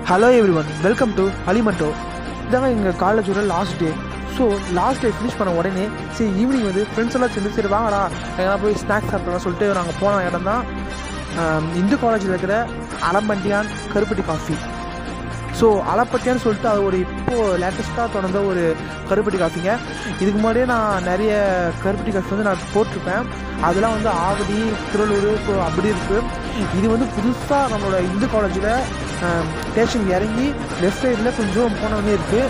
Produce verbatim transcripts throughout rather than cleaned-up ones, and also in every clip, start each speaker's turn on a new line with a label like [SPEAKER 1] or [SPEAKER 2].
[SPEAKER 1] Hello everyone, welcome to Alimento. இதாங்க எங்கள் காலேஜோட last day. So last day finish பண்ண உடனே சரி ஈவினிங் வந்து ஃப்ரெண்ட்ஸ் எல்லாம் சேர்ந்து சரி வாங்கடா எங்கன்னா போய் ஸ்நாக்ஸ் சாப்பிட்லாம் சொல்லிட்டு நாங்கள் போன இடம் தான் இந்து காலேஜில் இருக்கிற அலம்பட்டியான் கருப்பட்டி காஃபி. ஸோ அலப்பட்டியான்னு சொல்லிட்டு அது ஒரு இப்போது லேட்டஸ்ட்டாக தொடர்ந்த ஒரு கருப்பட்டி காஃபிங்க. இதுக்கு முன்னாடியே நான் நிறைய கருப்பட்டி காஃபி வந்து நான் போட்டிருப்பேன். அதெல்லாம் வந்து ஆவடி, திருவள்ளூர், ஸோ அப்படி இருக்குது. இது வந்து புதுசாக நம்மளோட இந்து காலேஜில் ஸ்டேஷன் இறங்கி லெஃப்ட் சைடில் கொஞ்சம் போனவொடனே இருக்குது.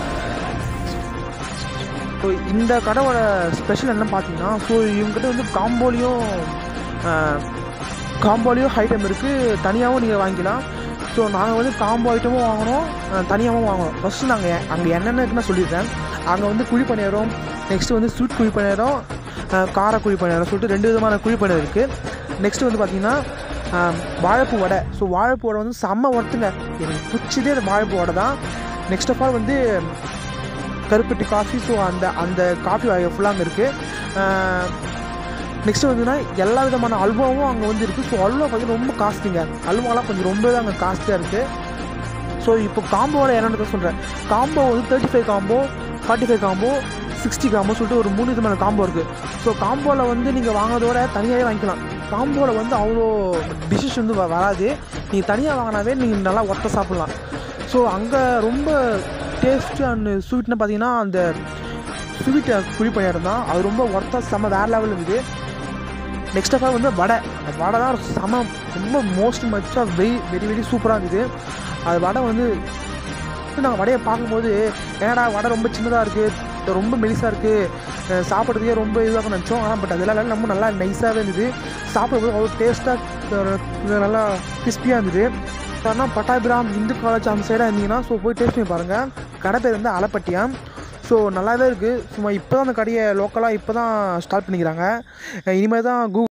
[SPEAKER 1] ஸோ இந்த கடையோட ஸ்பெஷல் என்ன பார்த்தீங்கன்னா, ஸோ இவங்ககிட்ட வந்து காம்போலையும் காம்போலையும் ஐட்டம் இருக்குது, தனியாகவும் நீங்கள் வாங்கிக்கலாம். ஸோ நாங்கள் வந்து காம்போ ஐட்டமும் வாங்கினோம், தனியாகவும் வாங்கினோம். ஃபஸ்ட்டு நாங்கள் அங்கே என்னென்ன இருக்குன்னு சொல்லியிருக்கேன். அங்கே வந்து குழி பணியாரம், நெக்ஸ்ட்டு வந்து ஸ்வீட் குழி பணியாரம், கார குழி பணியாரம் சொல்லிட்டு ரெண்டு விதமான குழி பணியாரம் இருக்குது. நெக்ஸ்ட்டு வந்து பார்த்திங்கன்னா வாழைப்பூ வடை. ஸோ வாழைப்பூ வடை வந்து செம்ம ஒர்த்துங்க, எனக்கு பிடிச்சதே அந்த வாழைப்பூ வடை தான். நெக்ஸ்ட் ஆஃப் ஆல் வந்து கருப்பட்டி காஃபி. ஸோ அந்த அந்த காஃபி வகை ஃபுல்லாக அங்கே இருக்குது. நெக்ஸ்ட்டு வந்துன்னா எல்லா விதமான அல்வாவும் அங்கே வந்து இருக்குது. ஸோ அல்வா பார்த்திங்கன்னா ரொம்ப காஸ்ட்லிங்க, அல்வாலாம் கொஞ்சம் ரொம்பவே அங்கே காஸ்ட்லியாக இருக்குது. ஸோ இப்போ காம்போவோட என்னென்னு சொல்கிறேன். காம்போ வந்து thirty five combo, forty five combo, sixty combo சொல்லிட்டு ஒரு மூணு விதமான காம்போ இருக்குது. ஸோ காம்போவில் வந்து நீங்கள் வாங்குறதோட தனியாகவே வாங்கிக்கலாம். காம்போவில் வந்து அவ்வளோ டிஷ்ஷஸ் வந்து வராது, நீங்கள் தனியாக வாங்கினாவே நீங்கள் நல்லா ஒர்த்த சாப்பிட்லாம். ஸோ அங்கே ரொம்ப டேஸ்ட்டு அண்ட் ஸ்வீட்னு பார்த்தீங்கன்னா அந்த ஸ்வீட்டை குழி பணியாரம் தான், அது ரொம்ப ஒர்த்தாக செம்ம வேறு லெவலில் இருக்குது. நெக்ஸ்ட் ஆஃப் ஆல் வந்து வடை. அந்த வடை தான் செம்ம ரொம்ப மோஸ்ட் மச்சாக வெரி வெரி வெரி சூப்பராக இருக்குது. அது வடை வந்து நாங்கள் வடையை பார்க்கும்போது ஏன்னா வடை ரொம்ப சின்னதாக இருக்குது, ரொம்ப மெலிசாக இருக்குது, சாப்பிட்றதுக்கே ரொம்ப இதுவாக நினச்சோம். ஆனால் பட் அதெல்லாம் ரொம்ப நல்லா நைஸாகவே இருந்தது. சாப்பிடும்போது அவ்வளோ டேஸ்ட்டாக நல்லா கிறிஸ்பியாக இருந்தது. ஆனால் பட்டாபிராம் இந்து காலேஜ் அந்த சைடாக இருந்தீங்கன்னா ஸோ போய் டேஸ்ட் பண்ணி பாருங்கள். கடை பேர் வந்து அலப்பட்டியான். ஸோ நல்லாவே இருக்குது. சும்மா இப்போ தான் அந்த கடையை லோக்கலாக இப்போ தான் ஸ்டார்ட் பண்ணிக்கிறாங்க. இனிமேல் தான் கூ